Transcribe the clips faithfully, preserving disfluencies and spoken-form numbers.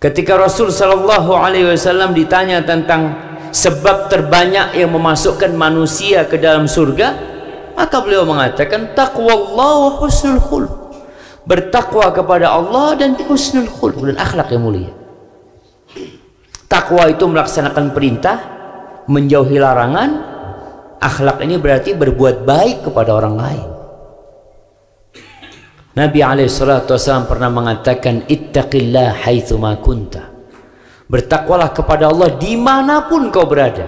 Ketika Rasul Shallallahu Alaihi Wasallam ditanya tentang sebab terbanyak yang memasukkan manusia ke dalam surga, maka beliau mengatakan taqwallah wa husnul khuluq, bertakwa kepada Allah dan husnul khuluq, dan akhlak yang mulia. Takwa itu melaksanakan perintah, menjauhi larangan. Akhlak ini berarti berbuat baik kepada orang lain. Nabi alaihi salatu wasallam pernah mengatakan ittaqillah haitsu ma kunta, bertakwalah kepada Allah dimanapun kau berada.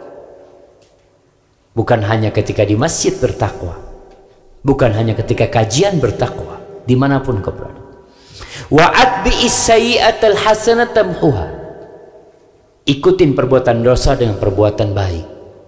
Bukan hanya ketika di masjid bertakwa, bukan hanya ketika kajian bertakwa, dimanapun kau berada. Wa atbi'is sayyi'atal hasanata tamhuha, ikutin perbuatan dosa dengan perbuatan baik.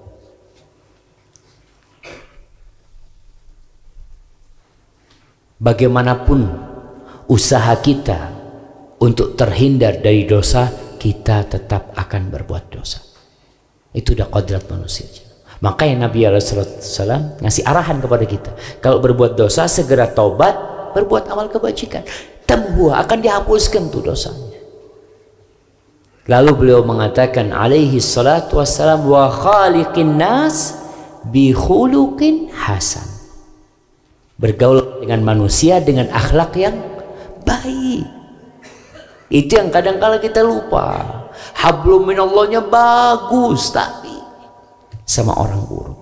Bagaimanapun usaha kita untuk terhindar dari dosa, kita tetap akan berbuat dosa. Itu udah kodrat manusia. Makanya Nabi alaihi wasallam ngasih arahan kepada kita, kalau berbuat dosa segera taubat, berbuat amal kebajikan, tamhuha, akan dihapuskan tuh dosanya. Lalu beliau mengatakan alaihi salatu wassalam, wa khaliqin nas bi khuluqin hasan, bergaul dengan manusia dengan akhlak yang baik. Itu yang kadang-kala kita lupa. Hablum minallahnya bagus, tapi sama orang buruk.